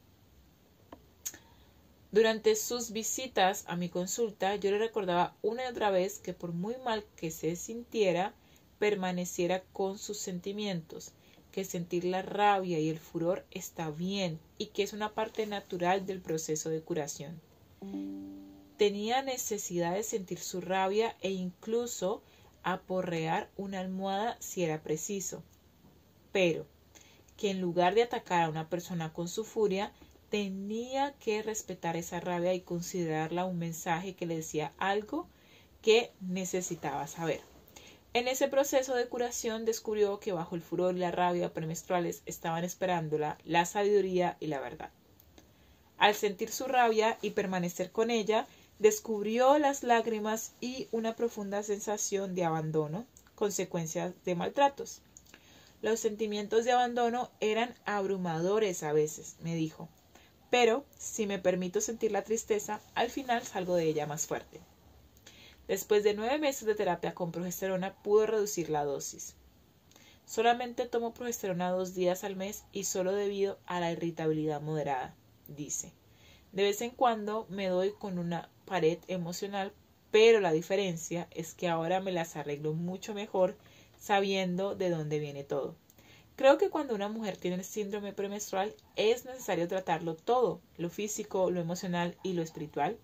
Speaker 1: Durante sus visitas a mi consulta, yo le recordaba una y otra vez que por muy mal que se sintiera, permaneciera con sus sentimientos, que sentir la rabia y el furor está bien y que es una parte natural del proceso de curación. Tenía necesidad de sentir su rabia e incluso aporrear una almohada si era preciso, pero que en lugar de atacar a una persona con su furia, tenía que respetar esa rabia y considerarla un mensaje que le decía algo que necesitaba saber. En ese proceso de curación descubrió que bajo el furor y la rabia premenstruales estaban esperándola la sabiduría y la verdad. Al sentir su rabia y permanecer con ella, descubrió las lágrimas y una profunda sensación de abandono, consecuencias de maltratos. Los sentimientos de abandono eran abrumadores a veces, me dijo, pero si me permito sentir la tristeza, al final salgo de ella más fuerte. Después de nueve meses de terapia con progesterona, pudo reducir la dosis. Solamente tomo progesterona dos días al mes y solo debido a la irritabilidad moderada, dice. De vez en cuando me doy con una pared emocional, pero la diferencia es que ahora me las arreglo mucho mejor sabiendo de dónde viene todo. Creo que cuando una mujer tiene el síndrome premenstrual es necesario tratarlo todo, lo físico, lo emocional y lo espiritual.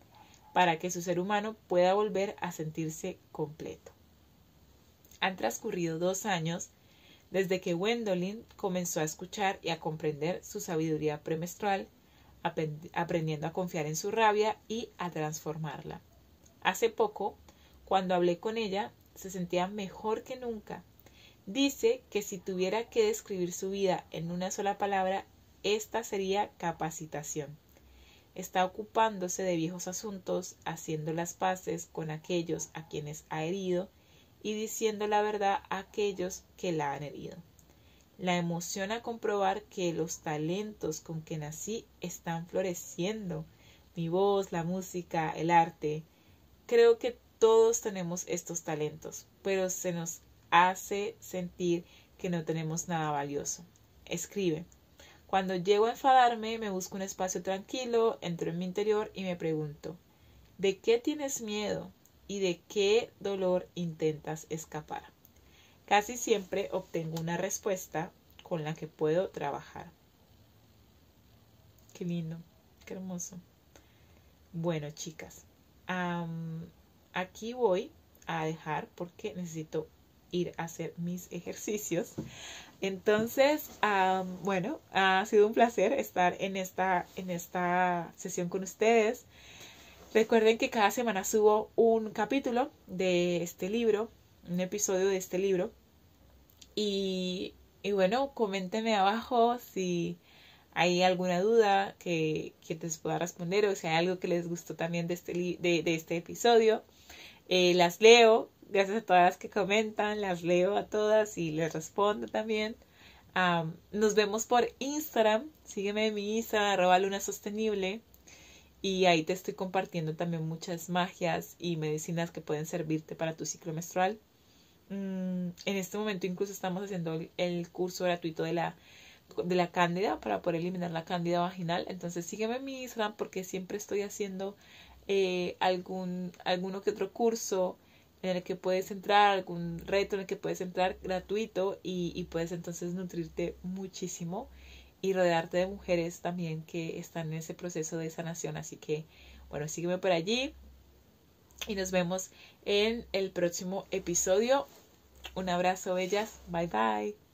Speaker 1: para que su ser humano pueda volver a sentirse completo. Han transcurrido dos años desde que Gwendolyn comenzó a escuchar y a comprender su sabiduría premenstrual, aprendiendo a confiar en su rabia y a transformarla. Hace poco, cuando hablé con ella, se sentía mejor que nunca. Dice que si tuviera que describir su vida en una sola palabra, esta sería capacitación. Está ocupándose de viejos asuntos, haciendo las paces con aquellos a quienes ha herido y diciendo la verdad a aquellos que la han herido. La emociona comprobar que los talentos con que nací están floreciendo. Mi voz, la música, el arte. Creo que todos tenemos estos talentos, pero se nos hace sentir que no tenemos nada valioso. Escribe. Cuando llego a enfadarme, me busco un espacio tranquilo, entro en mi interior y me pregunto, ¿de qué tienes miedo y de qué dolor intentas escapar? Casi siempre obtengo una respuesta con la que puedo trabajar. Qué lindo, qué hermoso. Bueno, chicas, um, aquí voy a dejar porque necesito ir a hacer mis ejercicios. Entonces, um, bueno, ha sido un placer estar en esta, en esta sesión con ustedes. Recuerden que cada semana subo un capítulo de este libro, un episodio de este libro. Y, y bueno, coméntenme abajo si hay alguna duda que, que les pueda responder o si hay algo que les gustó también de este, de, de este episodio. Eh, las leo. Gracias a todas las que comentan, las leo a todas y les respondo también. Um, nos vemos por Instagram. Sígueme en mi Instagram, arroba luna sostenible. Y ahí te estoy compartiendo también muchas magias y medicinas que pueden servirte para tu ciclo menstrual. Um, en este momento incluso estamos haciendo el, el curso gratuito de la, de la cándida para poder eliminar la cándida vaginal. Entonces sígueme en mi Instagram porque siempre estoy haciendo eh, algún, alguno que otro curso en el que puedes entrar, algún reto en el que puedes entrar gratuito y, y puedes entonces nutrirte muchísimo y rodearte de mujeres también que están en ese proceso de sanación. Así que, bueno, sígueme por allí y nos vemos en el próximo episodio. Un abrazo, bellas. Bye, bye.